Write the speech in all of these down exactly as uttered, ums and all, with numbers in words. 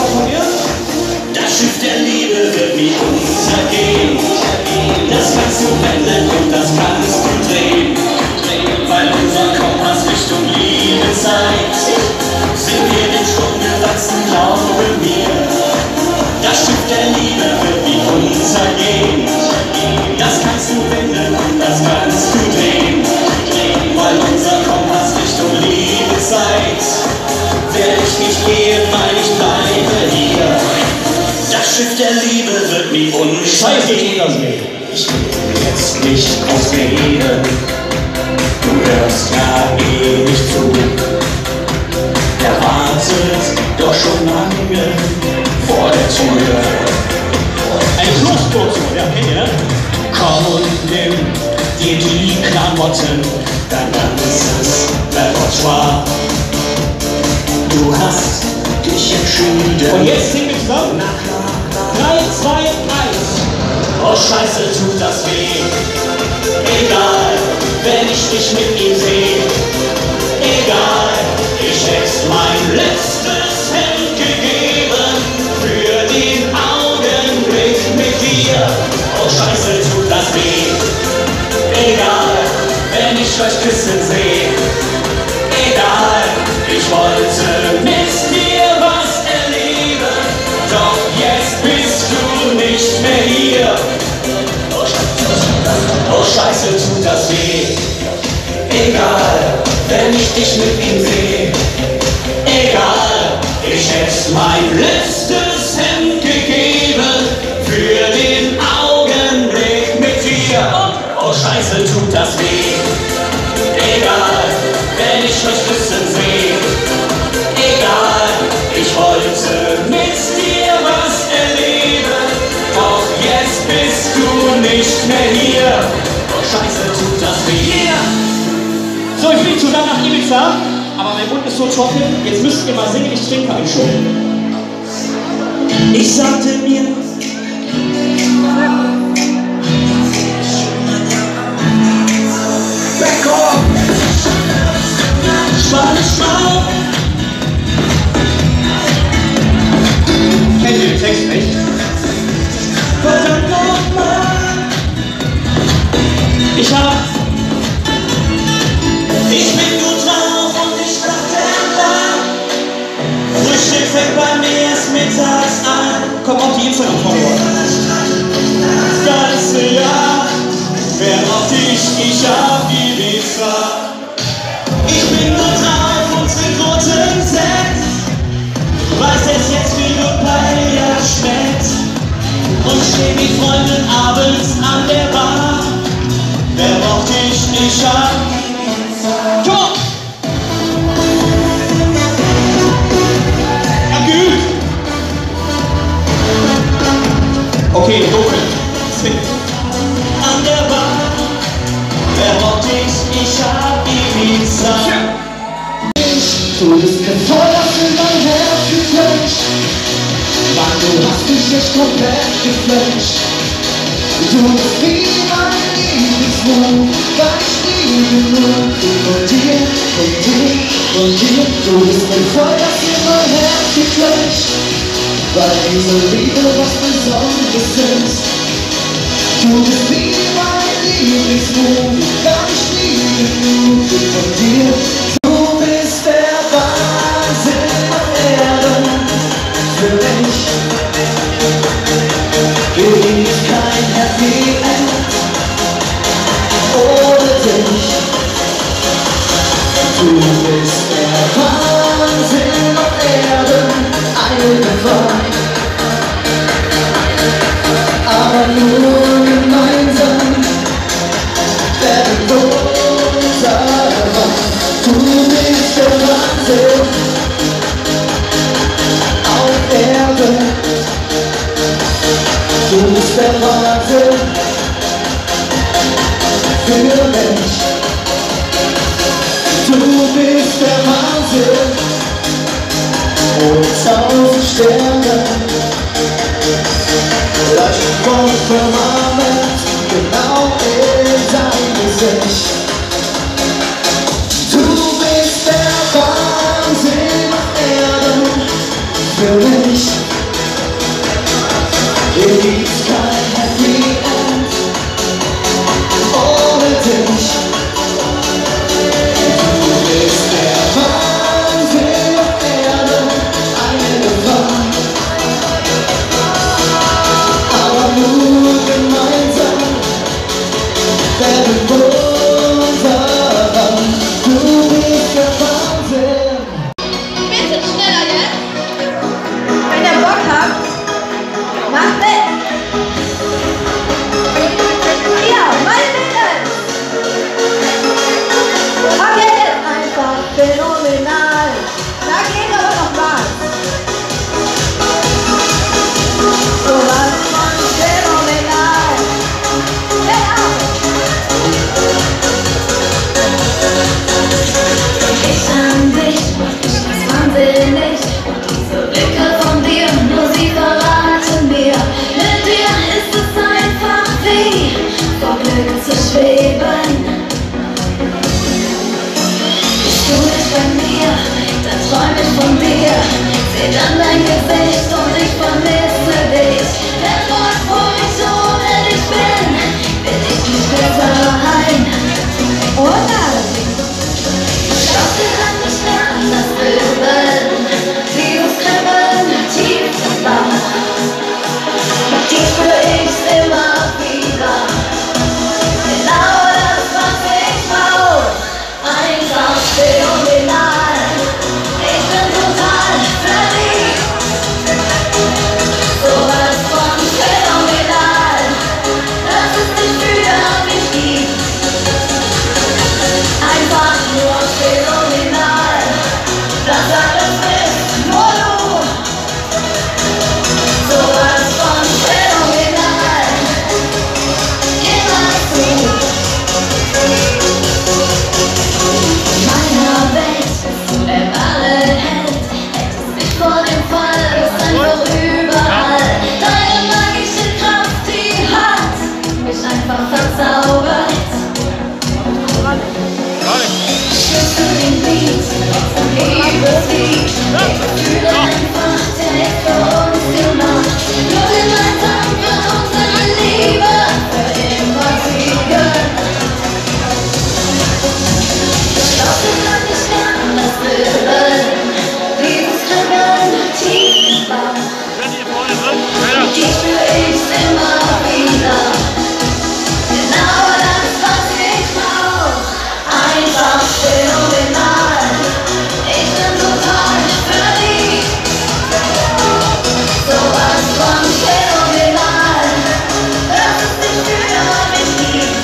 von mir? Das Schiff der Liebe wird nie untergehen. Das kannst du wenden und das kannst du drehen. Weil unser Kompass Richtung Liebe zeigt, sind wir dem Sturm gewachsen, glaube mir. Das Schiff der Liebe wird nie untergehen. Das kannst du wenden und das kannst du drehen. Weil unser Kompass Richtung Liebe zeigt, werde ich nicht gehen, weil ich bleibe hier. Das Schiff der Liebe wird nie untergehen. Ich will jetzt nicht groß reden, du hörst ja eh nicht zu. Er wartet doch schon lange vor der Tür. Ein Fluchtboot, ja, kennt ihr? Komm und nimm dir die Klamotten, dein ganzes Repertoire. Du hast dich entschieden. Und jetzt singen wir zusammen. drei, zwei, eins. Oh Scheiße, tut das weh. Egal, wenn ich dich mit ihm sehe. Egal, ich hätte mein letztes Hemd gegeben für den Augenblick mit dir. Oh Scheiße, tut das weh. Egal, wenn ich euch küssen sehe. Egal, ich wollte mit dir was erleben, doch jetzt bist du nicht mehr hier. Oh Scheiße, oh Scheiße, tut das weh. Egal, wenn ich dich mit ihm sehe. Egal, ich hätte mein letztes Hemd gegeben für den Augenblick mit dir. Oh Scheiße, tut das weh. Egal, wenn ich euch küssen sehe. Egal, ich wollte mit dir was erleben, doch jetzt bist du nicht mehr hier. Oh Scheiße, tut das weh. So, ich fliege zusammen nach Ibiza, aber mein Mund ist so trocken, jetzt müsst ihr mal singen, ich trinke einen schon. Ich sagte mir, Spanisch-Mau. Kennt ihr den Text nicht? Verdammt nochmal. Ich hab... Ich bin gut drauf und ich dachte entlang. Frühstück fängt bei mir erst mittags an. Komm auf die Instagram-Follower. Das ganze Jahr, wer braucht dich, ich hab Ibiza. Ich bin gut drauf und trink roten Sekt. Weiß erst jetzt, wie gut Paella schmeckt. Und steh mit Freunden abends an der Bar. Wer braucht dich, ich hab Ibiza. Komm on! Ja, gut! Okay, dunkel. Sing. An der Bar. Wer braucht dich, ich hab Ibiza. Du bist kein Feuer für mein Herz geflasht. Mann, du hast mich echt komplett geflasht. Du bist wie mein Lieblingsmut, weil ich liebe nur von dir, von dir, von dir. Du bist kein Feuer für mein Herz geflasht, weil diese Liebe was Besonderes ist. Du bist wie mein Lieblingsmut, weil ich liebe nur von dir. Du bist der Wahnsinn auf Erden für mich. Gibt kein Happy End ohne dich. Du bist der Wahnsinn auf Erden, allgemein. Aber nur gemeinsam werden wir unser Mann. Du bist der Wahnsinn auf Erden. Du bist der Wahnsinn für mich. Du bist der Wahnsinn und tausend Sterne leuchten vom Firmament genau in dein Gesicht. Du bist der Wahnsinn auf Erden für mich. Gesicht und ich vermisse dich. Denn dort, wo ich ohne dich bin, bin ich nicht mehr daheim. Oh nein! Doch wir können nicht mehr anders üben. Dieses Kribbeln tief im Bauch. Dies spür ich's immer wieder. Genau das, was ich brauch. Einfach phänomenal. Ich bin total verliebt. Sowas von phänomenal, dass es dich für mich gibt. Einfach nur phänomenal. Das alles ist nur du. Sowas von phänomenal. Immer du. In meiner Welt bist du der wahre Held. Hättest dich vor dem Fall, bist einfach überall. Deine magische Kraft, die hat mich einfach verzaubert. Spürst du den Beat, zum Liebeslied? Ich fühle einfach, der ist für uns gemacht. Nur gemeinsam wird unsere Liebe für immer siegen. Doch wir können nicht mehr anders üben. Dieses Kribbeln tief im Bauch. Die spür ich's immer wieder. Genau das, was ich brauch. Einfach phänomenal. Ich bin total verliebt. Sowas von phänomenal, dass es dich für mich gibt.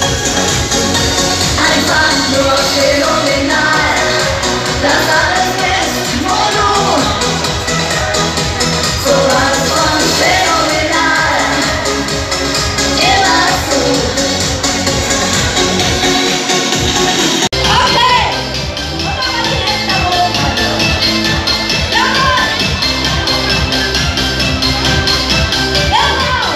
Einfach nur phänomenal. Das alles ist nur du. Sowas von phänomenal. Immer du. Okay! Und nochmal die Hände hoch. Jawohl! Jawohl!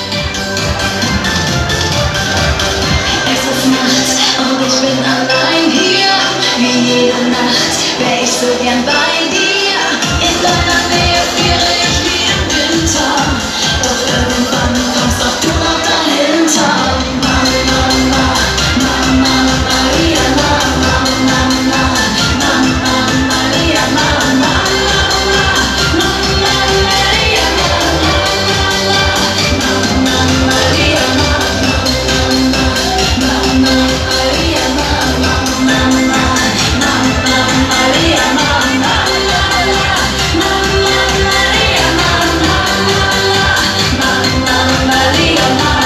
Es ist Nacht und ich bin allein hier. Wie jede Nacht wär ich so gern bei dir. In deiner Nähe friere ich wie im Winter. Doch irgendwann kommst auch du noch dahinter. Mama, Mama, Mama, Maria, Mama, Mama, Mama, Maria, Mama, Mama, Mama, Maria, Mama, Mama, Maria, Mama, Mama, Maria, Mama, Mama, Mama, Maria, Mama, Mama, Maria, Mama, Mama, Maria, Mama.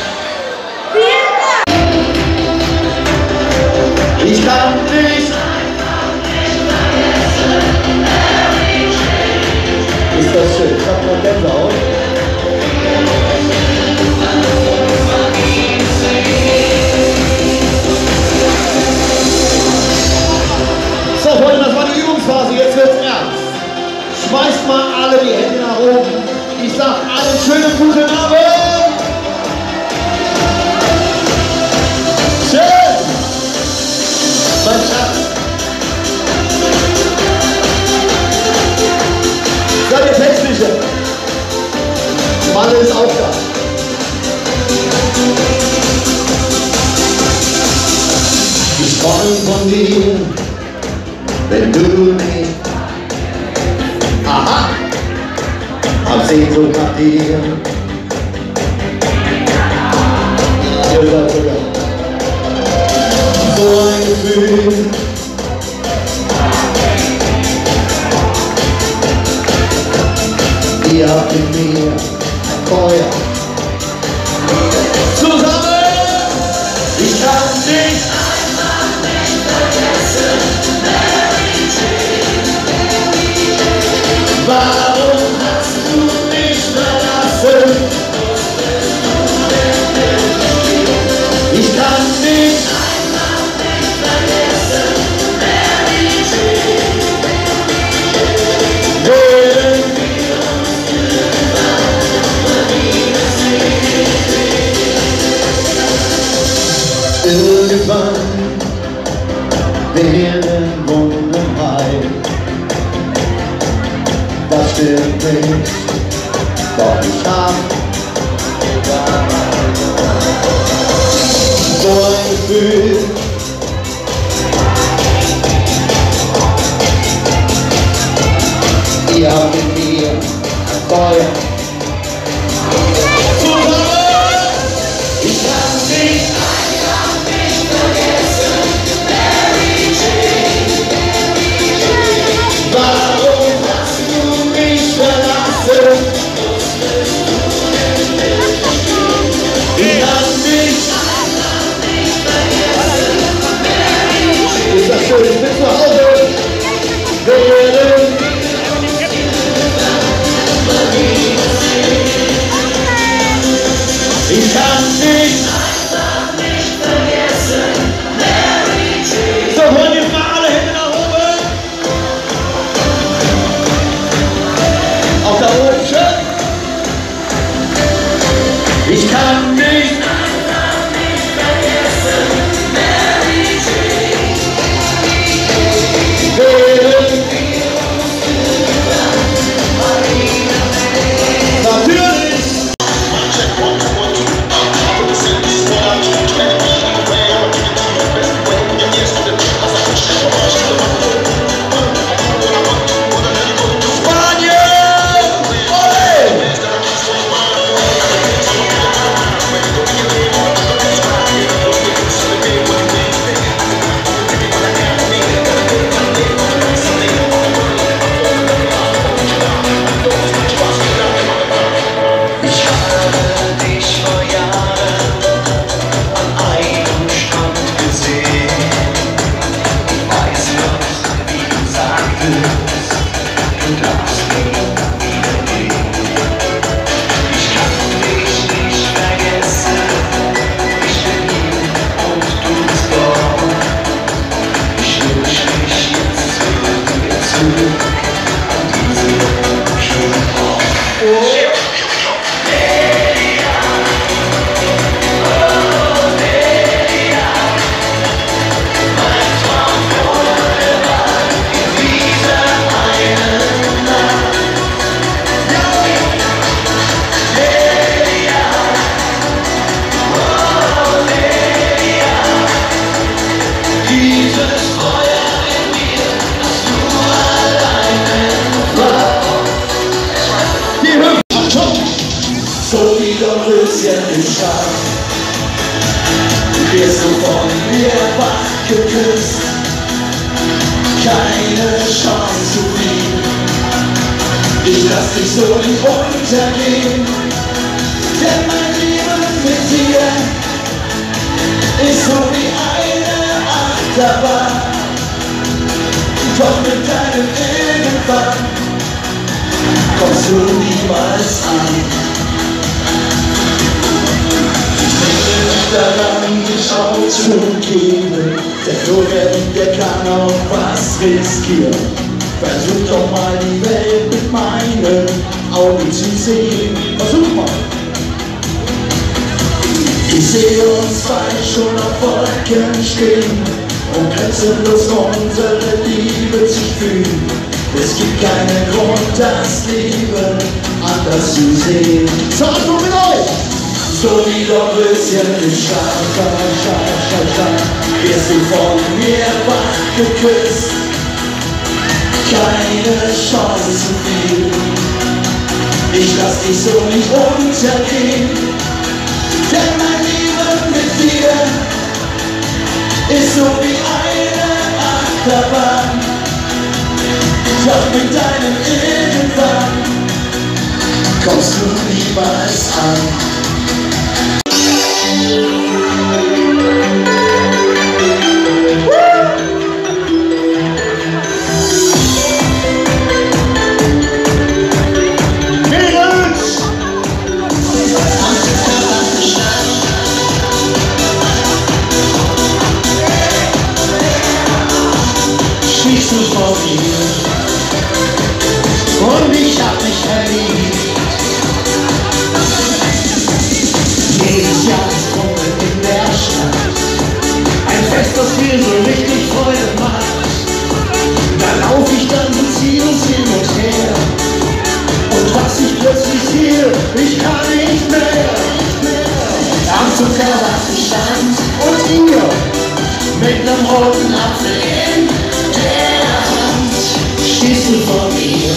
Ich kann dich. Ist das schön? Ich hab noch Gänsehaut. So, Freunde, das war die Übungsphase. Jetzt wird's ernst. Schmeißt mal alle die Hände nach oben. Ich sag allen schönen guten Abend. Schön. Mein Schatz. Seid ihr Textsicher? Malle ist auch da. Ich träum von dir, wenn du nicht. Aha, hab Sehnsucht nach dir. Ihr seid sogar so ein Gefühl. Ihr habt in mir ein Feuer. Zusammen! Ich kann dich einfach nicht vergessen. Mary Jane. Warum hast du mich verlassen? Ich kann dich einfach nicht vergessen. Mary Jane. Während wir uns über Liebe sehen. Irgendwann interessiert mich, doch ich hab so ein Gefühl. Ihr habt mit mir ein Feuer. Ich kann dich einfach nicht vergessen, Mary Jane. Warum hast du mich verlassen? Ich kann dich einfach nicht vergessen, Mary Jane. Ist das schön, ich bin zu Hause. Wir Ich kann dich einfach nicht vergessen, Mary Jane. So, wollen wir mal alle Hände nach oben? Auch da oben schön. Ich kann dich einfach nicht vergessen, Mary Jane. Während wir uns natürlich. So wie Dornröschen im Schaf, wirst du von mir wach geküsst. Keine Chance zu fliehen, ich lass dich so nicht untergehen. Denn mein Leben mit dir ist so wie eine Achterbahn. Doch mit deinem Irgendwann kommst du niemals an. Daran dich aufzugeben, denn nur wer der kann auch was riskieren. Versuch doch mal die Welt mit meinen Augen zu sehen. Versuch mal. Ich sehe uns zwei schon auf Wolken stehen und grenzenlos unsere Liebe zu fühlen. Es gibt keinen Grund, das Leben anders zu sehen. Sagt nur mit euch! So wie Dornröschen im Schlaf, Schlaf, Schlaf, Schlaf, wirst du von mir wach geküsst. Keine Chance zu viel, ich lass dich so nicht untergehen. Denn mein Leben mit dir ist so wie eine Achterbahn. Doch mit deinem Irgendwann kommst du niemals an. Vor mir und ich hab mich verliebt. kann nicht mehr. Am Zuckerwasserstand und ihr mit nem roten Apfel in der Hand stehst du vor mir.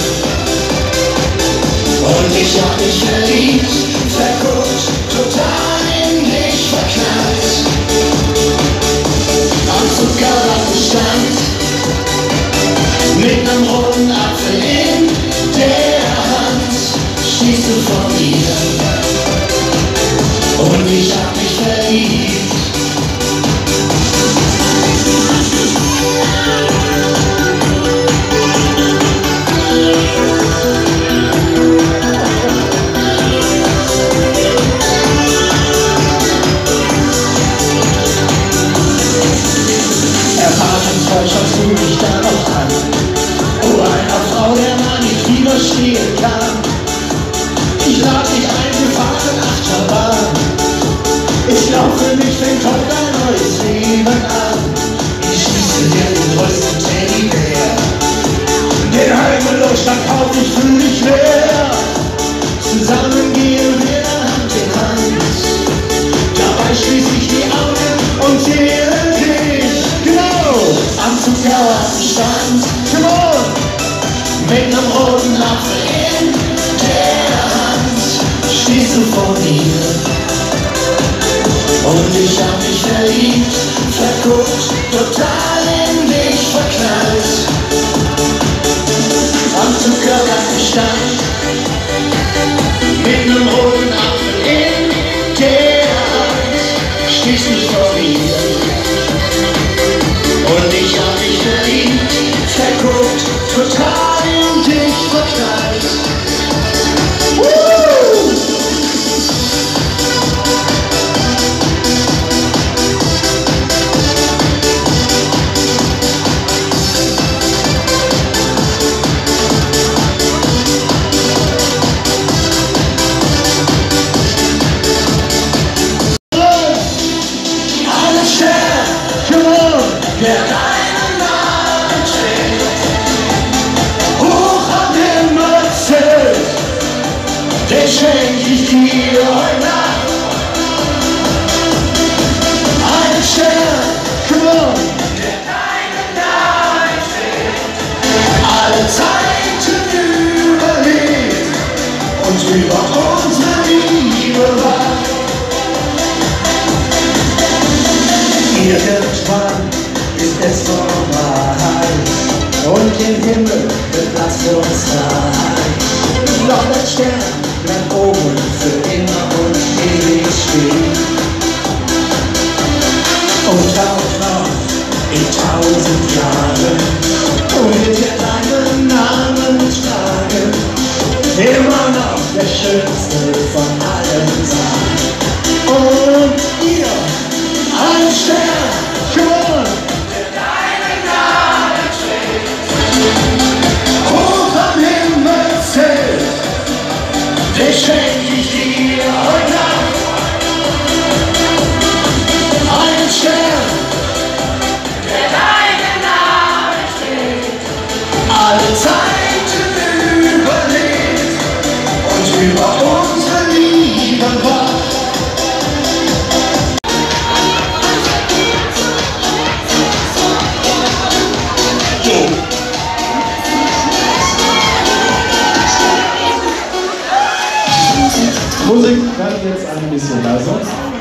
Und ich hab mich verliebt, verguckt, total in dich verknallt. Am Zuckerwasserstand mit nem roten Apfel in der Hand stehst du vor mir. Und ich hab mich verliebt. Erfahrungsvoll schaust du mich da noch an. Oh, einer Frau, der man nicht widerstehen kann. Ich lad dich ein, wir fahren Achterbahn. Ich glaub, für mich fängt heute ein neues Leben an. Ich schieße dir den größten Teddybär. Den halben Luststand kauf ich für dich leer. Zusammen gehen wir Hand in Hand. Dabei schließ ich die Augen und sehe dich. Genau, am Zuckerwasserstand. Come on! Mit nem roten Apfel in der Hand stehst du vor mir. Und ich hab mich verliebt, verguckt, total in dich verknallt. Am Zuckerwasserstand mit nem roten Apfel in der Hand stehst du vor mir. Und ich hab mich verliebt, verguckt, total in dich verknallt. Woo! Der deinen Namen trägt, hoch am Himmel zählt, den schenk ich dir heute Nacht. Einen Stern, come on, der deinen Namen trägt, alle Zeiten überlebt und über unsere Liebe wacht. Irgendwann ist es vorbei und im Himmel wird Platz für uns frei. Doch der Stern bleibt oben für immer und ewig stehen und taucht noch in tausend Jahren und wird er deinen Namen tragen, immer noch der schönste von allen sein. Und ihr, ein Stern, come on! Den schenk ich dir heute Nacht. Einen Stern, der deinen Namen trägt, alle Zeiten überlebt und über unsere Liebe wacht. Musik kann jetzt ein bisschen leiser.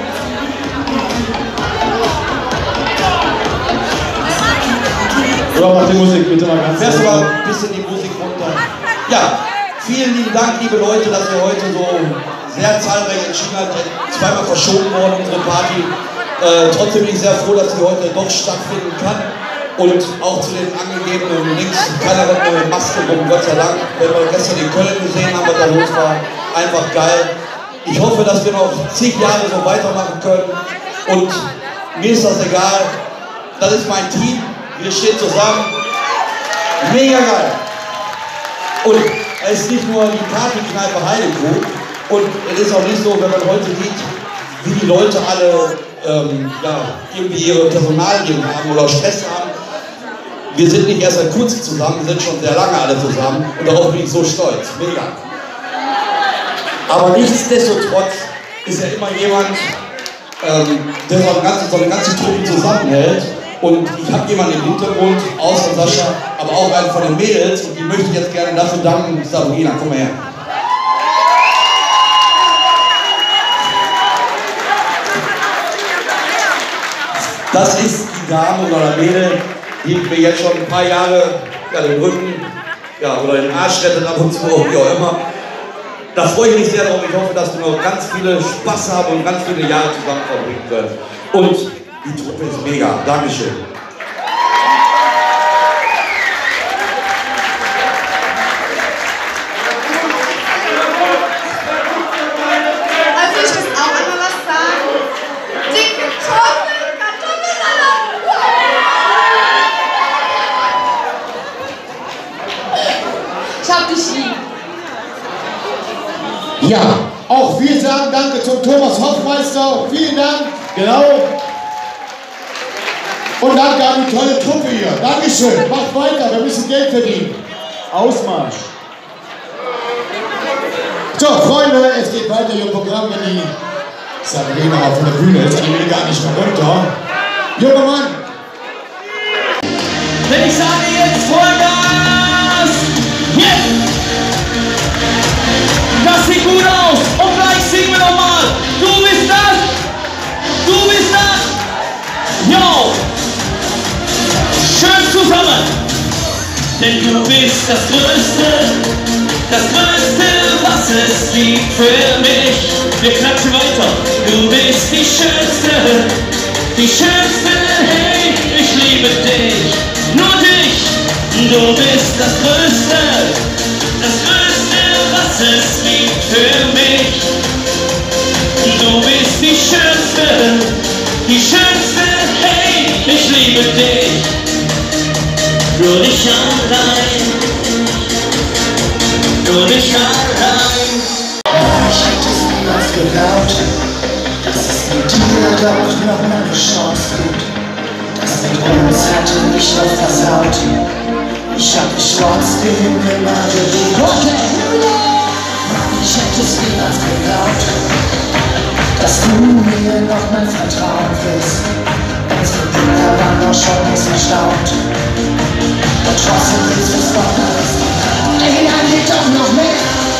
Oder macht die Musik bitte mal ganz Fährst du mal ein bisschen die Musik runter. Ja, vielen lieben Dank, liebe Leute, dass ihr heute so sehr zahlreich entschieden habt. Zweimal verschoben worden, unsere Party. Äh, trotzdem bin ich sehr froh, dass sie heute doch stattfinden kann. Und auch zu den angegebenen Links, keiner hat eine Maske rum, Gott sei Dank. Wenn wir gestern in Köln gesehen haben, was da los war, einfach geil. Ich hoffe, dass wir noch zig Jahre so weitermachen können. Und mir ist das egal. Das ist mein Team. Wir stehen zusammen. Mega geil. Und es ist nicht nur die Partykneipe Heidekuh. Und es ist auch nicht so, wenn man heute sieht, wie die Leute alle ähm, ja, irgendwie ihre Personalien haben oder Stress haben. Wir sind nicht erst seit kurzem zusammen, wir sind schon sehr lange alle zusammen. Und darauf bin ich so stolz. Mega. Aber nichtsdestotrotz ist ja immer jemand, ähm, der so eine, ganze, so eine ganze Truppe zusammenhält. Und ich habe jemanden im Hintergrund, außer Sascha, aber auch einen von den Mädels. Und die möchte ich jetzt gerne dafür danken. Sabrina, komm mal her. Das ist die Dame oder Mädel, die mir jetzt schon ein paar Jahre ja, den Rücken ja, oder den Arsch rettet ab und zu, wie auch immer. Da freue ich mich sehr drauf. Ich hoffe, dass wir noch ganz viele Spaß haben und ganz viele Jahre zusammen verbringen können. Und die Truppe ist mega. Dankeschön. Also ich muss auch einmal was sagen. Dicke Kartoffeln, Kartoffelsalat. Ich hab dich lieb. Ja, auch wir sagen Danke zum Thomas Hoffmeister. Vielen Dank. Genau. Und danke an die tolle Truppe hier. Dankeschön. Macht weiter, wir müssen Geld verdienen. Ausmarsch. So, Freunde, es geht weiter im Programm, wenn die Sabrina auf der Bühne ist. Die will gar nicht mehr runter. Junger Mann. Wenn ich sage jetzt Vollgas, jetzt! Das sieht gut aus und gleich singen wir nochmal. Du bist das, du bist das. Yo! Schön zusammen. Denn du bist das Größte, das Größte, was es gibt für mich. Wir klatschen weiter. Du bist die Schönste, die Schönste, hey, ich liebe dich, nur dich. Du bist das Größte, das Größte, was es gibt für mich. Du bist die Schönste, die Schönste, hey, ich liebe dich. Nur dich allein, nur dich allein. Ich hätte es niemals geglaubt, dass es mit dir doch noch eine Chance gibt. Das mit uns hatte mich noch versaut. Ich hab dich trotzdem immer geliebt. Okay, ich hätte es niemals geglaubt, dass du mir noch mal vertrauen willst. Unsere Kinder waren doch schon längst verstaubt. Und trotzdem willst du es doch alles. Ey, da geht doch noch mehr.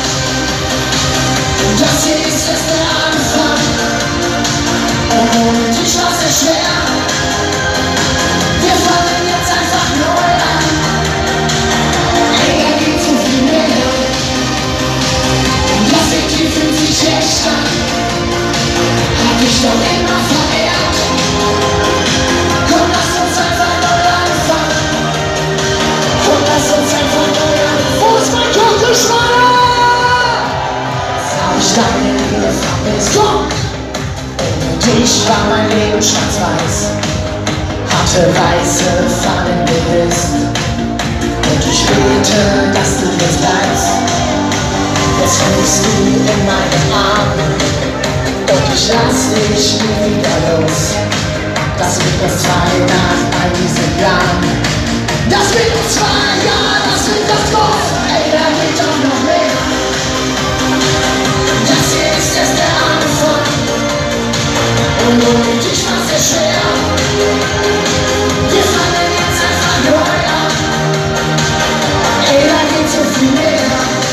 Das hier ist erst der Anfang. Und ohne dich war's sehr schwer. Wir fangen jetzt einfach neu an. Ey, da geht so viel mehr. Das Gefühl fühlt sich echt an. Hab ich doch immer verehrt. Komm, lass uns einfach neu anfangen. Komm, lass uns einfach neu anfangen. Wo ist mein Kuckelschwanger? Hab ich deine Liebe vermisst. Komm! Ohne dich war mein Leben schwarz-weiß. Hatte weiße Fahnen gehisst. Und ich bete, dass du jetzt bleibst. Jetzt fängst du in meinen Armen. Und ich lass dich nie wieder los. Das wird das zwei nach all diesen Jahren. Das wird uns zwei Jahre, das wird das groß. Ey, da geht doch noch mehr. Das hier ist erst der Anfang. Und ohne dich war's sehr schwer. Wir fangen jetzt einfach neu an. Ey, da geht so viel mehr.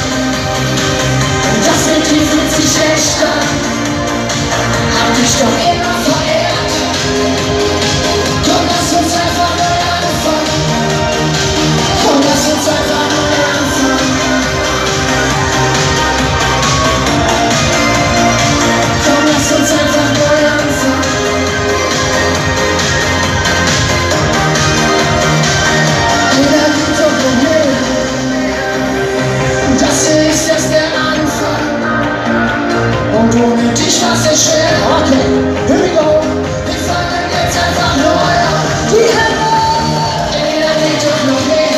Das mit dir fühlt sich echt an. Hab dich doch immer verehrt. Komm, lass uns einfach neu anfangen. Komm, lass uns einfach neu anfangen. Komm, lass uns einfach neu anfangen. Jeder geht doch noch mehr. Das hier ist erst der Anfang. Und ohne dich war's sehr schwer. Okay, here we go. Wir fangen jetzt einfach neu an. Die Hände. Ey, da geht doch noch mehr.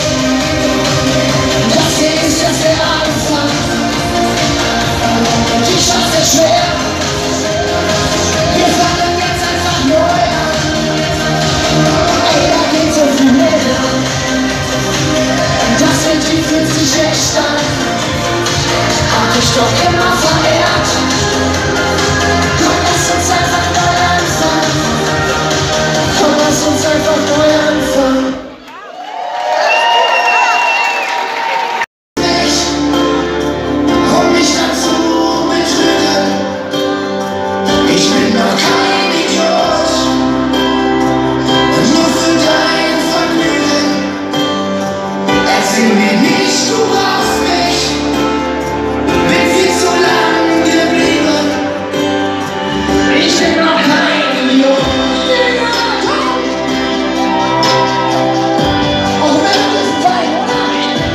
Das hier ist erst der Anfang. Und ohne dich war's sehr schwer. Wir fangen jetzt einfach neu an. Ey, da geht so viel mehr. Das mit dir fühlt sich echt an. Hab dich doch immer verehrt. Komm, lass uns einfach neu anfangen. Komm, lass uns einfach neu anfangen. Mich, um mich dazu betrügen. Ich bin noch kein Idiot. Und nur für dein Vergnügen. Erzähl mir nicht, du brauchst mich. Bin viel zu lang geblieben. Ich bin noch kein Idiot. Auch wenn alles fein, oder?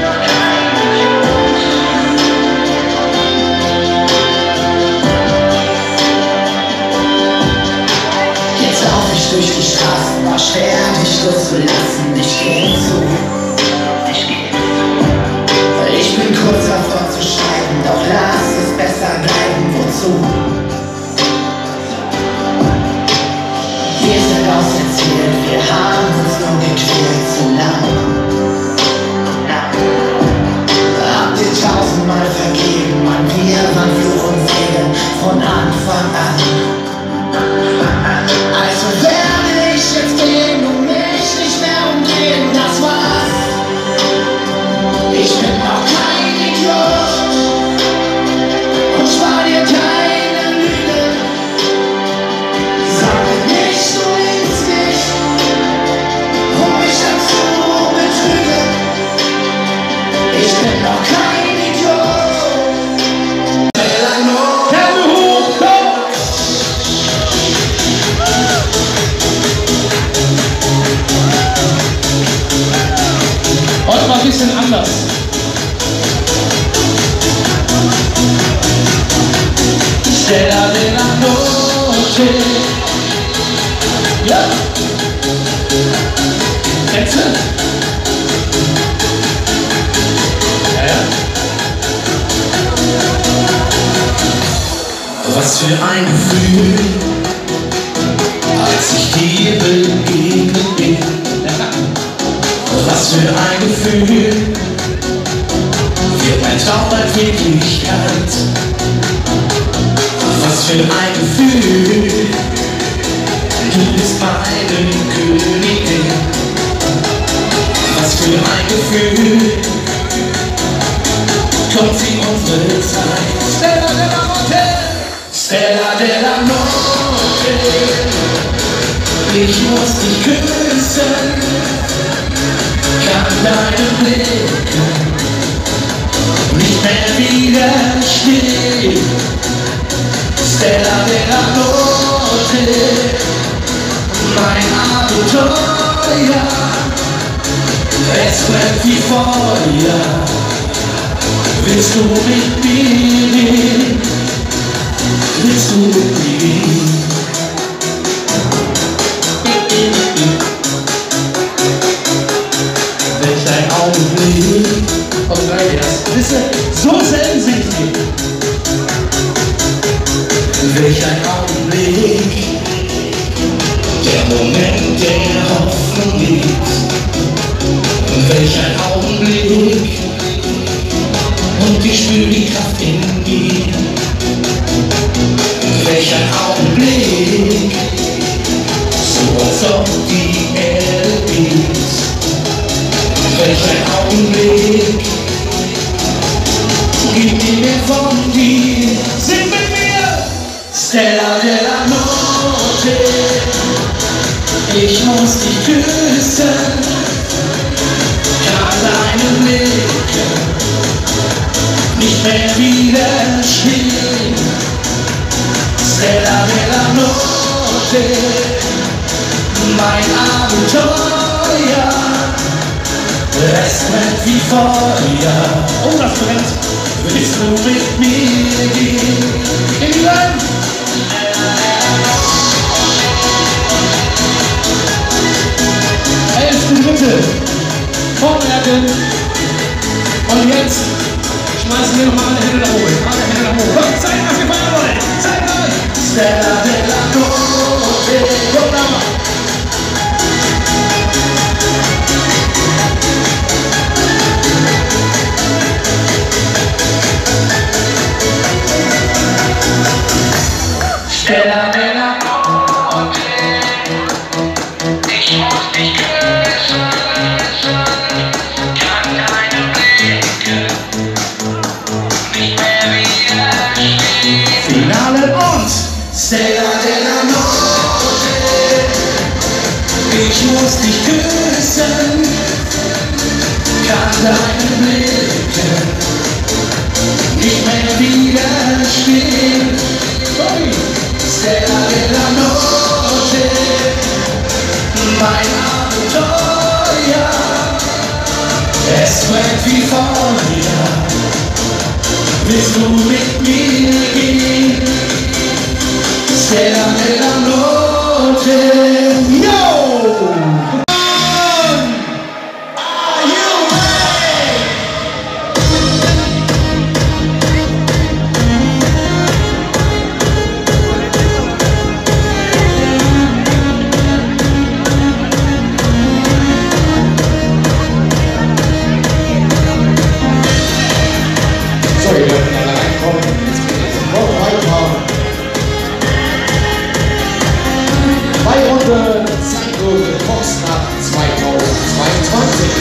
Jetzt lauf ich durch die Straßen, war schwer, dich loszulassen. Ich geh zu. Ich bin kurz davor zu schreiben, doch lass es besser bleiben. Wozu? Wir sind auserzählt, wir haben uns nur gequält, zu lang. Habt ihr tausendmal vergeben, Mann, wir waren Fluch und Segen von Anfang an. Also werde ich jetzt gehen und mich nicht mehr umdrehen, das war's. Ich bin noch kein Idiot und spar dir keine Lügen. Sag mir nicht, du liebst mich, um mich dazu betrügen. Ich bin noch kein Idiot. Hände hoch, komm! Heute mal ein bisschen anders. Stella della notte. Ja! Sätze? Ja, ja. Was für ein Gefühl, als ich dir begegnet bin. Was für ein Gefühl, wird mein Traum bald Wirklichkeit. Was für ein Gefühl, du bist meine Königin. Was für ein Gefühl, kommt sie unsere Zeit. Stella della Notte, Stella della Notte. Ich muss dich küssen, kann deine Blicke nicht mehr widerstehen. Stella della Notte, mein Abenteuer, es brennt wie Feuer. Willst du mit mir gehen? Willst du mit mir gehen? Welch ein Augenblick, Und drei erst. Wisst ihr, so selten singt die. welch ein Augenblick, der Moment, der Hoffnung liegt. Welch ein Augenblick, und ich spüre die Kraft in mir. Welch ein Augenblick, so als ob die Erde bebt. Welch ein Augenblick, gib mir mehr von dir. Sing mit mir! Stella della Notte, ich muss dich küssen, kann deine Blicke nicht mehr widerstehen. Stella della Notte, mein Abenteuer, es brennt wie Feuer. Oh, das brennt. Willst du mit mir gehen? In die Leiden. Elfte Dritte. Vormerken. Und jetzt schmeißen wir nochmal alle Hände nach oben. Alle Hände nach oben. Komm, zeig, was wir feiern wollen. Zeig mal. Stella della Notte, Komm, da mal. Stella della Notte, ich muss dich küssen, kann deine Blicke nicht mehr widerstehen. Stella della Notte, mein Abenteuer, es brennt wie Feuer, willst du mit mir gehen? Stella della Notte, yo! Are you ready? So, ihr dürft alle reinkommen. Jetzt geht es morgen weiter. Bei Runde Zeitlupe Boxnacht zweitausendzweiundzwanzig.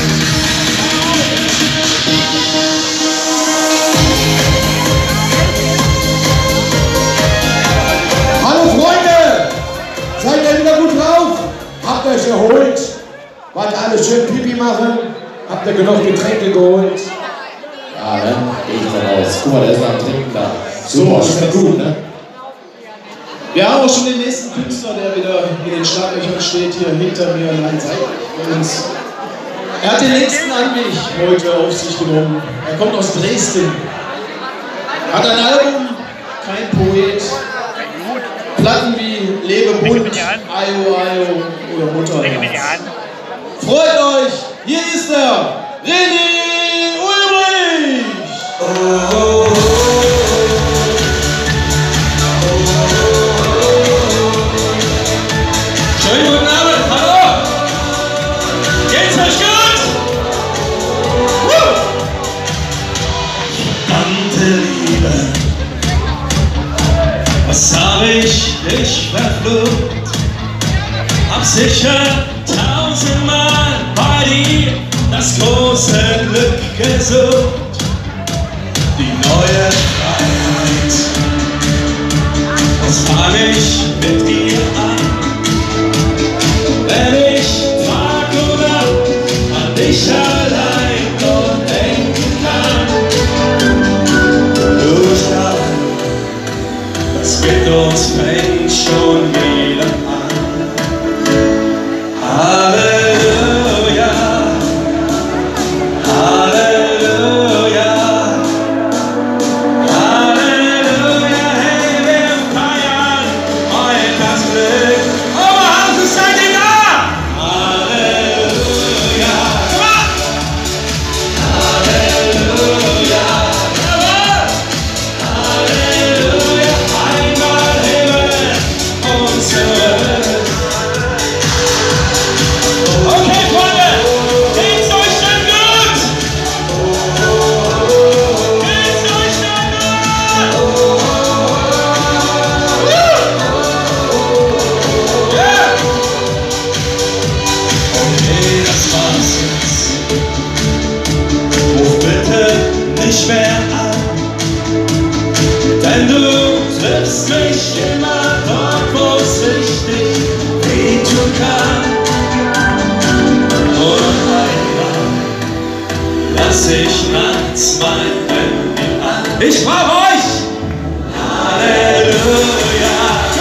Hallo Freunde! Seid ihr wieder gut drauf? Habt ihr euch erholt? Wart ihr alle schön Pipi machen? Habt ihr genug Getränke geholt? Ja, ne? Geh ich von aus. Guck mal, der ist noch am Trinken da. Super, schmeckt gut, ne? Wir haben auch schon den nächsten Künstler, der wieder in den Startlöchern steht, hier hinter mir an einer Seite von uns. Er hat den nächsten an mich heute auf sich genommen. Er kommt aus Dresden. Hat ein Album, kein Poet. Platten wie Lebe bunt, Ayo Ayo oder Mutterherz. Freut euch, hier ist er, René Ulrich! Oh, oh, oh. Schönen guten Abend, hallo! Geht's euch gut? Woo! Verdammte Liebe, was hab ich dich verflucht? Hab sicher tausendmal bei dir das große Glück gesucht. Die neue Freiheit, was fang ich mit ihr an? Wenn ich Tag und Nacht an dich allein nur denken kann. Du Stadt, das mit uns fängt schon wieder an. Halleluja, Halleluja, Halleluja, hey, wir feiern heute das Glück. Oberhausen, seid ihr da? Halleluja, Halleluja, jawohl! Halleluja, einmal Himmel und zurück. Okay, Freunde, geht's euch denn gut? Geht's euch denn gut? Yeah! Okay, das war's jetzt. Ruf bitte nicht mehr an, denn du triffst mich immer dort, wo es richtig wehtun kann. Und einmal lass ich nachts mein Handy an. Ich frag euch! Halleluja!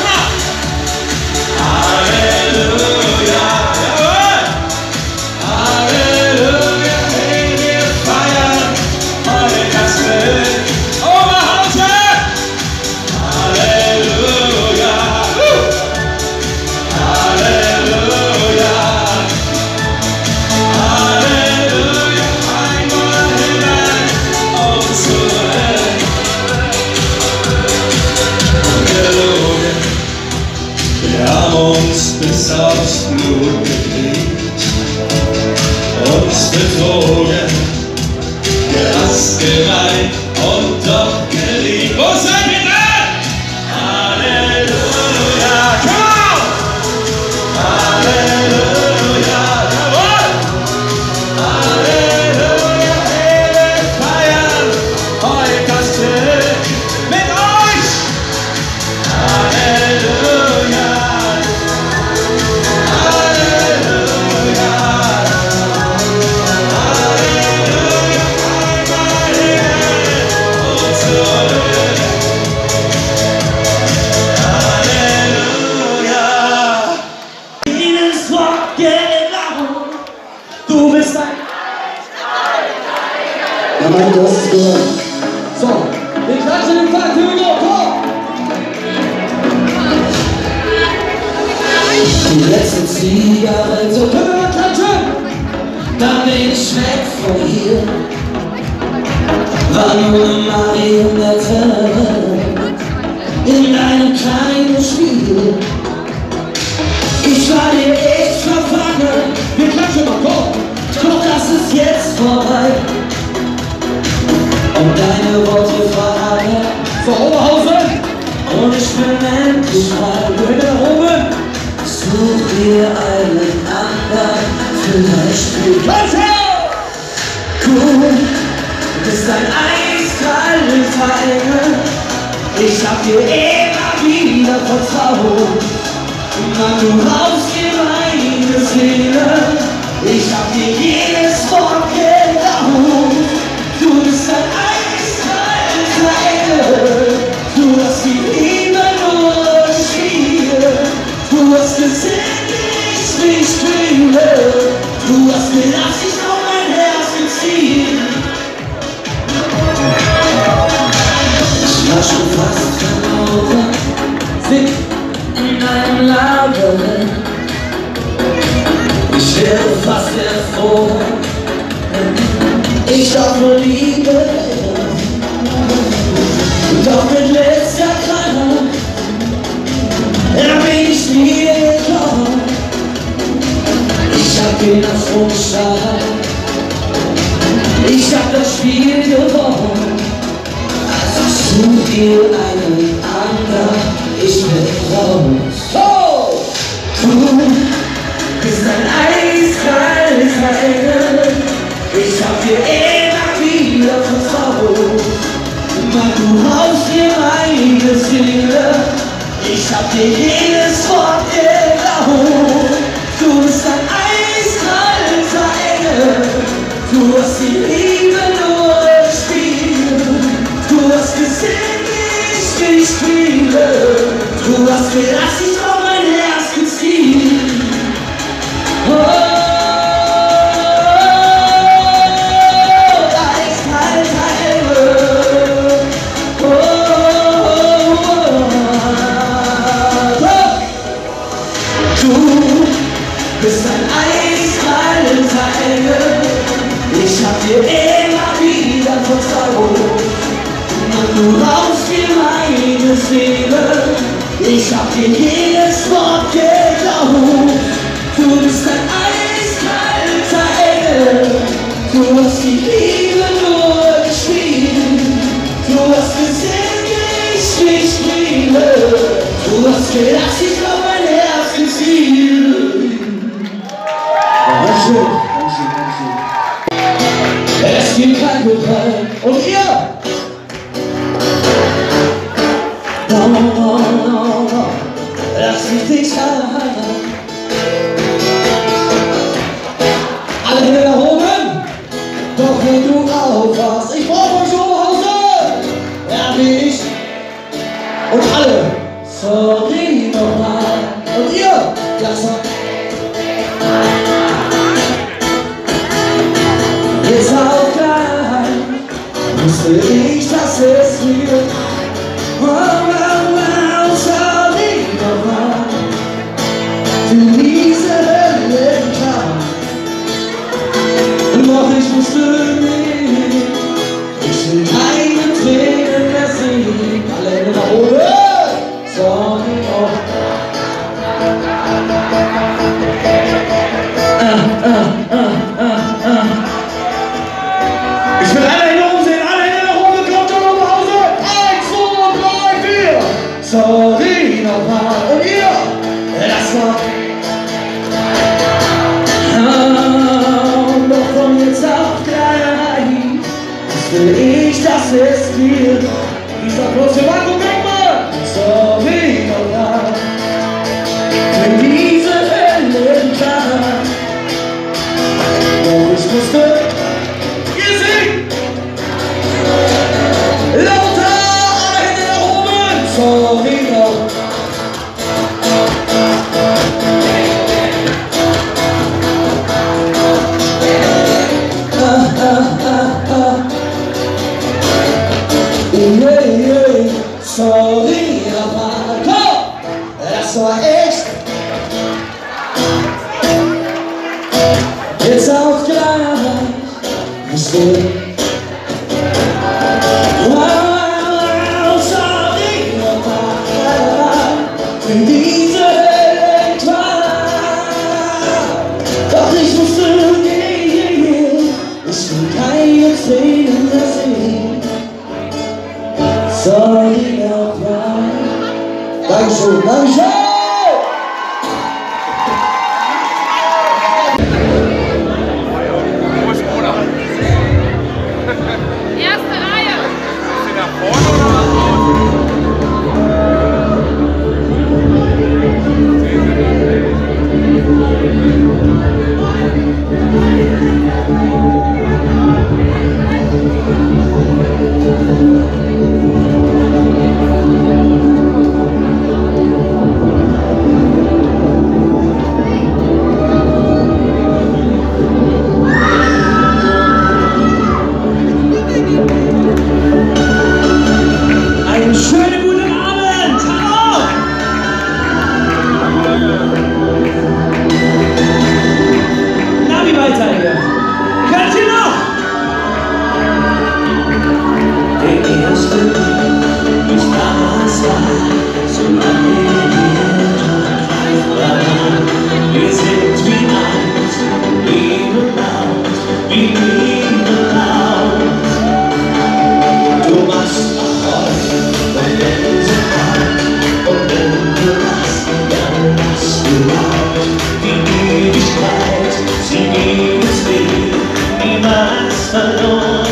Halleluja! Jawohl! Halleluja! Hey, wir feiern heute das Glück. Oberhausen! Halleluja! Halleluja! Halleluja, einmal Himmel und zurück. Ungelogen, wir haben uns bis aufs Blut gekriegt, uns betrogen, gehasst, gemeint und doch geliebt. Wo seid ihr denn? Halleluja, come on! Halleluja, jawohl! Halleluja, hey, wir feiern heute das Glück mit euch! Halleluja! vielen Dank, here we go, komm! Die letzte Zigarette, können wir mal klatschen? Dann bin ich weg von hier. War nur eine Marionette in einem kleinen Spiel. Ich war dir echt verfangen. Wir klatschen mal, komm! Doch das ist jetzt vorbei. Und deine Worte verhalten. So, Oberhausen! Und ich bin endlich frei. Hände nach oben! Such dir einen anderen, vielleicht spielt Los, her! du bist ein eiskalter Engel. Ich hab dir immer wieder vertraut. Mann, du raubst dir meine Seele. Ich hab dir jedes Wort geglaubt. Du bist ein eiskalter Engel. Du hast die Liebe nur gespielt. Du hast gesehen, wie ich mich fühle. Du hast gedacht, ich auf mein Herz gezielt. Ich war schon fast verloren, sick in einem Labyrinth. Ich wäre fast erfroren, ich darf nur Liebe reden. Doch mit letzter Kraft, da bin ich nie gekommen. Ich hab den Aufschwung stark, ich hab das Spiel gewonnen. Also such dir einen anderen, ich bin raus. Oh! Du bist ein eiskalter Engel. Ich hab dir immer wieder vertraut. Mann, du haust dir meine Seele. Ich hab dir jedes Wort geglaubt. Du bist ein eiskalter Engel. Du hast die Liebe nur gespielt. Du hast gesehen, wie ich mich fühle. Du hast gedacht, ich auf mein Herz gezielt. Oh. Du bist ein eiskalter Engel. Ich hab dir immer wieder vertraut. Mann, du raubst mir meine Seele. Ich hab dir jedes Wort geglaubt. Du bist ein eiskalter Engel. Du hast die Liebe nur gespielt. Du hast gesehen, wie ich mich liebe. Du hast gedacht, ich glaub mein Herz gezielt. Dankeschön, Dankeschön, Dankeschön. Es gibt kein Gefallen. Und ihr? No, no, no, no, no. Lass mich nicht allein. Alle Hände nach oben. Doch wenn du aufwachst, ich brauch euch Oberhausen. Ja, wie ich. Und alle. Sorry nochmal. Und ihr? Lass mal. Ist auch klein, wusste ich, dass es wird. Oh, wow, wow, sorry nochmal. Für diese Hölle kam. Doch ich wusste nicht, ich will keine Tränen mehr sehen. Alle Hände nach oben, sorry auch. Ah, ah, ah, ah, ah. Ich will alle Hände oben sehen, alle Hände nach oben, kommt doch nach Hause! Eins, zwei, drei, vier! Sorry nochmal. Und ihr? Lass mal. Ah, doch von jetzt auf gleich wusste ich, dass es wird. Dieser große Mann, guck mal! Sorry nochmal. Wenn diese Hölle kam. Doch ich wusste, Ihr singt! lauter alle Hände nach oben. Sorry noch. Ah, ah, ah, ah. Sorry auch rein. Dankeschön, Dankeschön! Erste Reihe! Ist sie nach vorne oder nach draußen? Einen schönen guten Abend! Hallo! Na, wie weiter hier? Könnt ihr noch? Der erste Blick, wie es damals war, so lange her dort greifbar war. Wir sind wie eins, lieben laut, wie lieben laut. Du machst auch heute, und wenn so weit, und wenn du lachst, dann lachst du laut. Die Ewigkeit, sie geht es dir niemals verloren.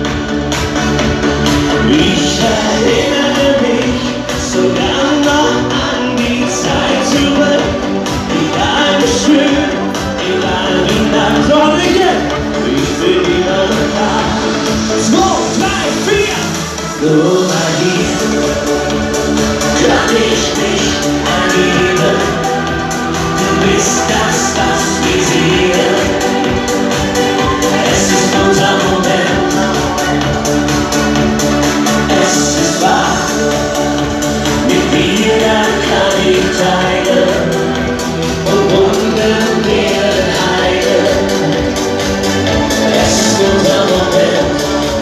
Ich erinnere mich sogar noch an die Zeit zurück. Egal wie schön, egal wie lang Sonne, ich bin immer da. Zwei, drei, vier. Nur bei dir kann ich mich ergeben. Du bist das, was wir sehen. Es ist unser Moment. Es ist wahr, mit dir kann ich teilen und Wunder werden heilen. Es ist unser Moment.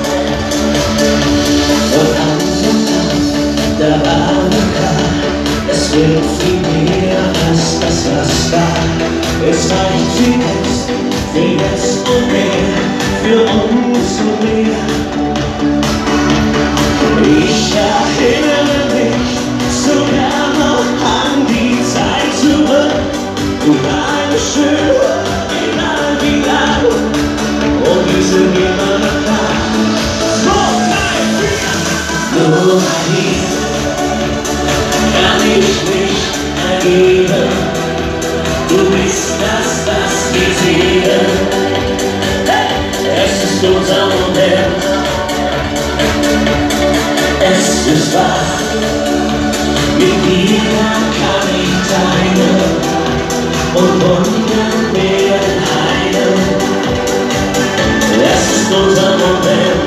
Und an Tag, da war mir klar, es wird viel mehr als das, was war. Es reicht für jetzt, für jetzt und mehr, für uns und mehr. Ich erinnere mich sogar noch an die Zeit zurück. Du warst schön, egal wie lang, und wir sind immer noch da. Zwei, drei, vier. Nur bei dir kann ich mich ergeben. Du bist das, was wir sehen. Es ist unser Moment. Es ist wahr, mit dir kann ich teilen und Wunder werden heilen. Es ist unser Moment,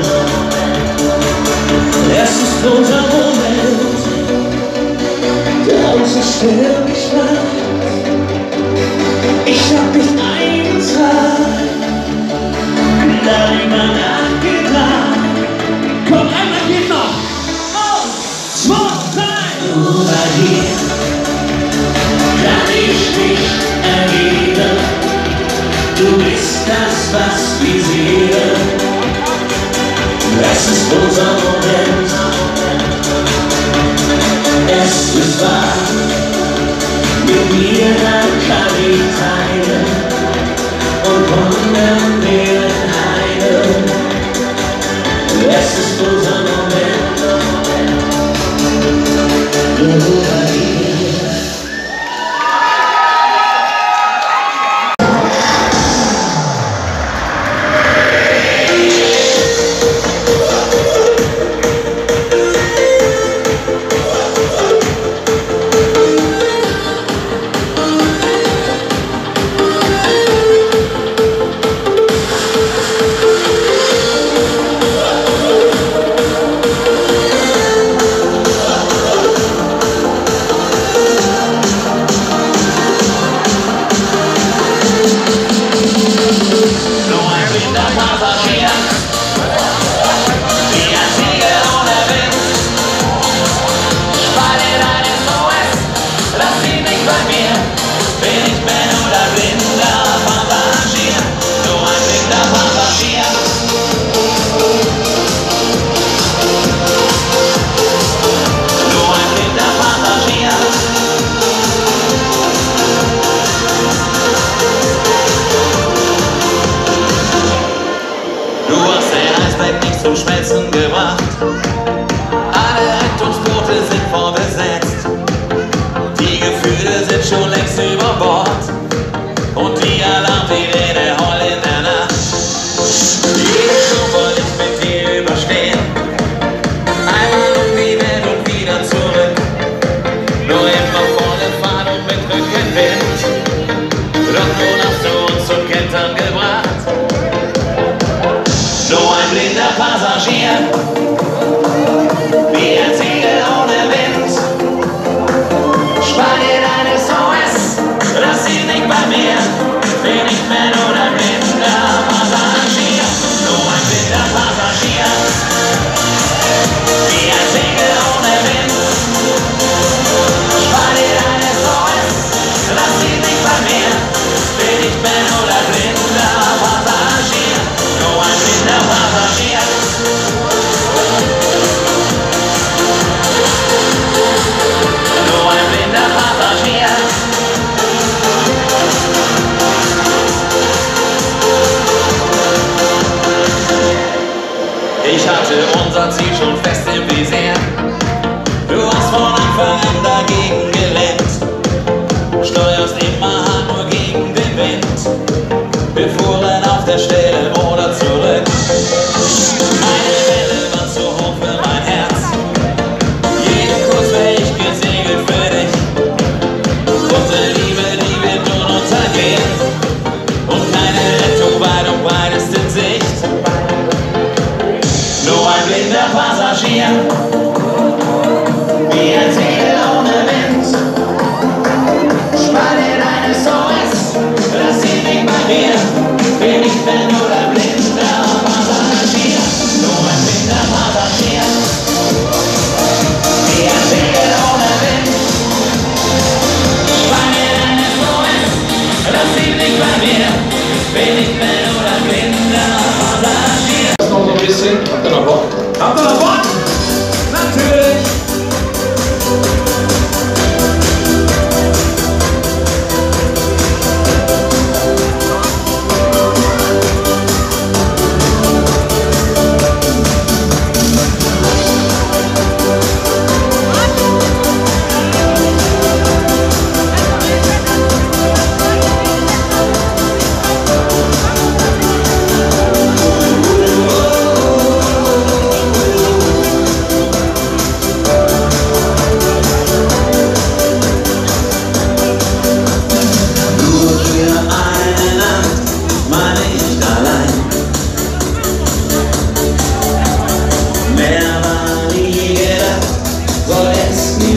es ist unser Moment, der unzerstörlich macht. Ich hab nicht einen Tag darüber nachgedacht. Komm, einmal geht noch. Nur bei dir kann ich mich ergeben. Du bist das, was wir sehen. Es ist unser Moment. Es ist wahr. Mit dir kann ich teilen und Wunder werden heilen. Es ist unser Moment.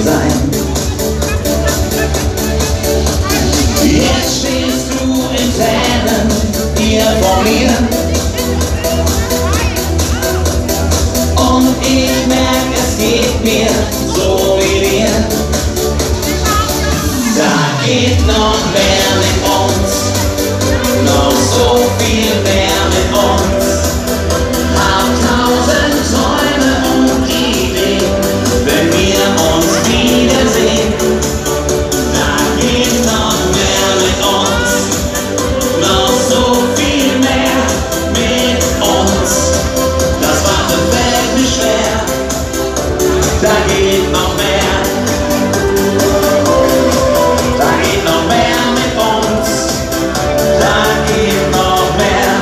sein. Jetzt stehst du in Tränen hier vor mir und ich merk, es geht mir so wie dir. Da geht noch mehr mit uns, noch so viel mehr mit uns. Hab tausend Träume und Ideen, wenn wir uns wiedersehen. Da geht noch mehr mit uns, noch so viel mehr mit uns. Das Warten fällt mir schwer, da geht noch mehr. Da geht noch mehr mit uns, da geht noch mehr.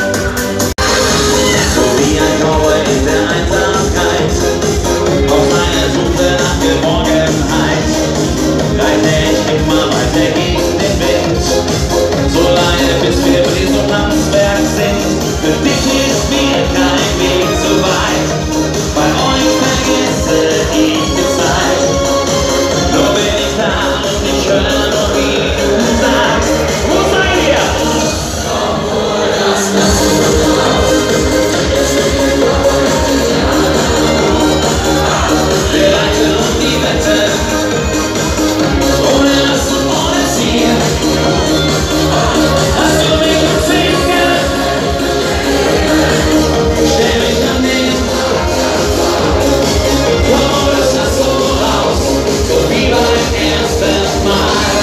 So wie ein Cowboy in der Einsamkeit, auf meiner Suche nach Geborgenheit, reite ich immer weiter gegen den Wind, solange bis wir Bries und Landsberg sind. Für dich ist mir kein Weg zu weit, bei euch vergesse ich die Zeit. Nur bin ich da und ich höre nur, wie du sagst, wo seid ihr? Komm, hol das wir reiten um die Wette, ohne Last und ohne Ziel. Hast du mich umzingelt? Stell mich an den, komm, hol das Lasso raus, so wie beim ersten Mal.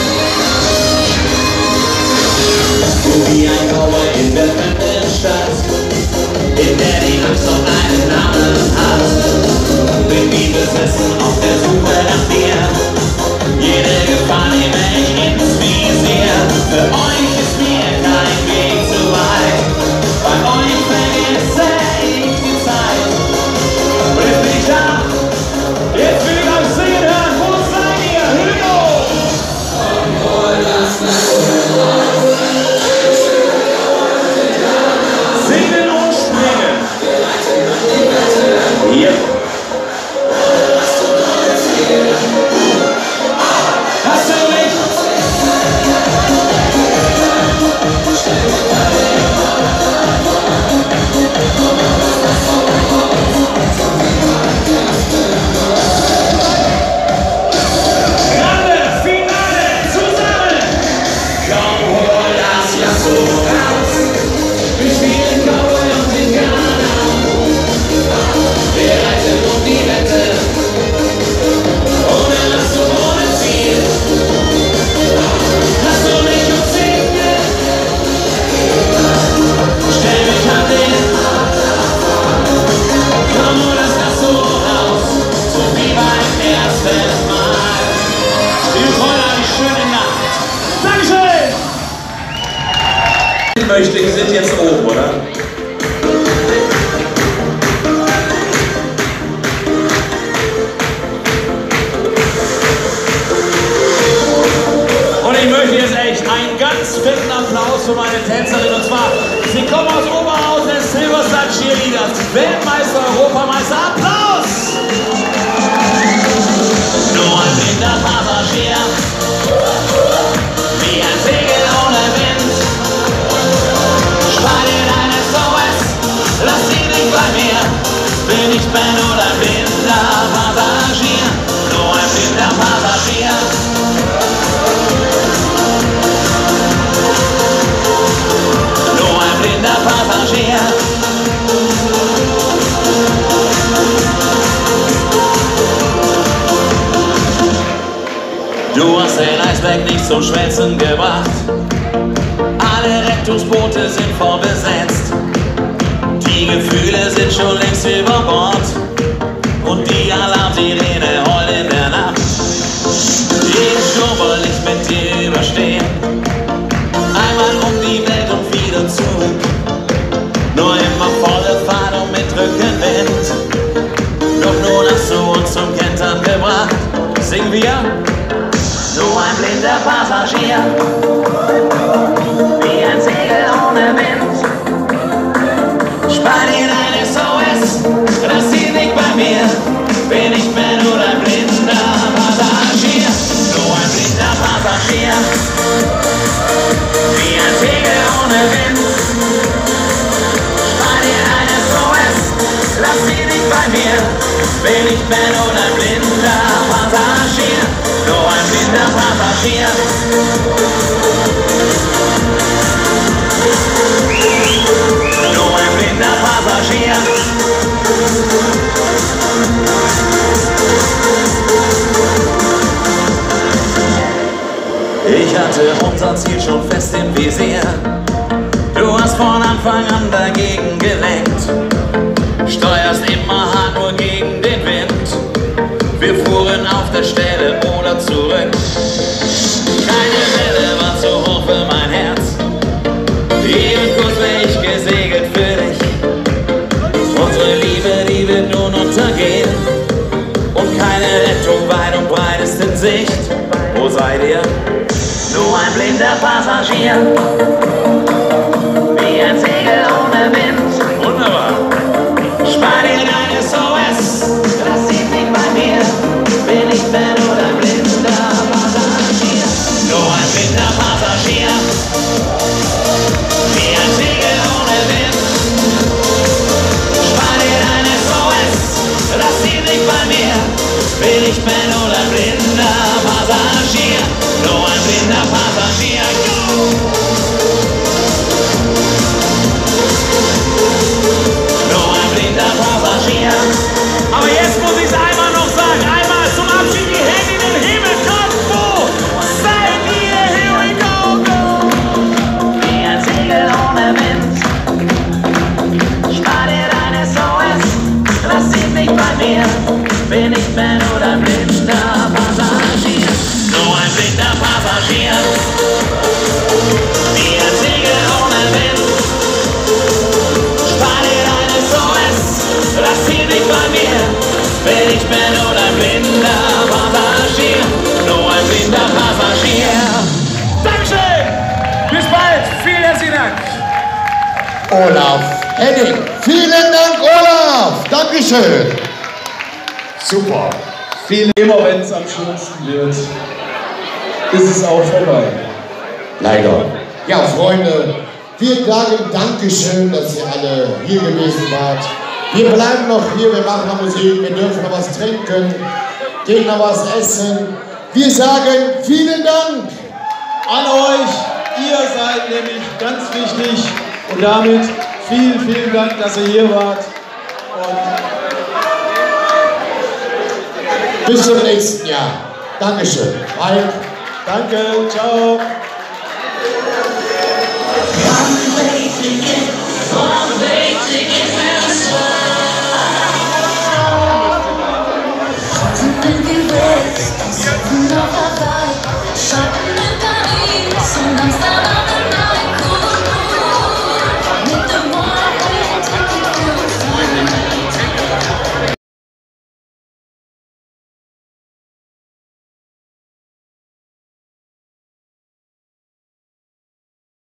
So wie ein Cowboy in der fremden Stadt, in der die Angst noch einen Namen hat. Bin wie besessen auf der Suche nach dir, jede Gefahr nehme ich ins Visier. Für euch ist mir kein Weg zu weit, bei euch vergesse ich die Zeit. Und jetzt bin ich da, jetzt will ich euch singen hören, wo seid ihr? Hugo! Singen und springen! Yep. Hast du mich? Grande Finale zusammen! Komm, hol das Lasso raus! Wir spielen Cowboy und Indianer. Wir reiten um die Wette, ohne Last und ohne Ziel. Hast du mich umzingelt? Stell mich an den, komm, hol das Lasso raus, so wie beim ersten Mal. Liebe Freunde, eine schöne Nacht. Dankeschön! Möchte, die sind jetzt oben, oder? Und ich möchte jetzt echt einen ganz fetten Applaus für meine Tänzerin. Und zwar, sie kommen aus Oberhausen, Silverstar Cheerleaders, Weltmeister, Europameister. Applaus! Nur ein blinder Passagier, wie ein Segel ohne Wind. Spar dir dein S O S, lass sie nicht bei mir. Bin ich Ben oder ein blinder Passagier? Nur ein blinder Passagier. Nur ein blinder Passagier. Du hast den Eisberg nicht zum Schmelzen gebracht. Alle Rettungsboote sind vorbesetzt. Die Gefühle sind schon längst über Bord. Und die Alarmsirene heult in der Nacht. Jeden Sturm will ich mit dir überstehen. Einmal um die Welt und wieder zurück. Nur immer volle Fahrt und mit Rückenwind. Doch nun hast du uns zum Kentern gebracht. Singen wir? Nur ein blinder Passagier, wie ein Segel ohne Wind. Spar dir dein S O S, lass sie nicht bei mir. Bin ich mehr nur ein blinder blinder Passagier. Nur ein blinder Passagier. Ich hatte unser Ziel schon fest im Visier. Du hast von Anfang an dagegen gelenkt. Steuerst immer hart nur gegen den Wind. Wir fuhren auf der Stelle oder zurück. Keine Welle war zu hoch für mein Herz. Jeden Kurs wär ich gesegelt für dich. Unsere Liebe, die wird nun untergehen. Und keine Rettung weit und breit ist in Sicht. Wo seid ihr? Nur ein blinder Passagier. Wie ein Segel ohne Wind. Wunderbar. Spar dir dein S O S. Das sieht nicht bei mir. Bin ich Ben oder ein blinder Passagier? Nur ein blinder Passagier. Wie ein Segel ohne Wind. Spar dir dein S O S. Das sieht nicht bei mir. Bin ich Ben oder ein blinder Passagier? Nur ein blinder Passagier. Nur ein blinder Passagier. Aber jetzt muss ich es einmal noch sagen. Einmal zum Abschied die Hände in den Himmel. Kommt, wo seid ihr? Here we go, go. Wie ein Segel ohne Wind. Spar dir dein S O S. Das sieht nicht bei mir. Bin ich Ben oder ein blinder Passagier? Nur ein blinder Passagier. Wie ein Segel ohne Wind. Spar dir dein S O S. Das zieht nicht bei mir. Bin ich Ben oder ein blinder Passagier? Nur ein blinder Passagier. Dankeschön! Bis bald! Vielen herzlichen Dank! Olaf Henning. Vielen Dank, Olaf. Dankeschön. Super. Viel immer, wenn es am schönsten wird, ist es auch vorbei. Leider. Ja, Freunde, wir sagen Dankeschön, dass ihr alle hier gewesen wart. Wir bleiben noch hier, wir machen noch Musik, wir dürfen noch was trinken, gehen noch was essen. Wir sagen vielen Dank An euch, ihr seid nämlich ganz wichtig und damit vielen, vielen Dank, dass ihr hier wart. Und bis zum nächsten Jahr. Dankeschön. Mike. danke, ciao. Something we waste, something of our life, something